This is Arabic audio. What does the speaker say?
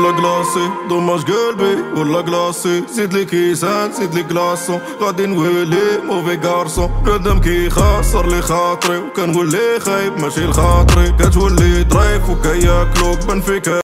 ولا كلاسي دوماج قلبي ولا كلاسي زيد لي كيسان زيد لي كلاسون غادي نولي موفي كارسون قدام كي خاسر لي خاطري وكنولي خايب ماشي لخاطري كتولي ضريف وكياكلوك بان فيك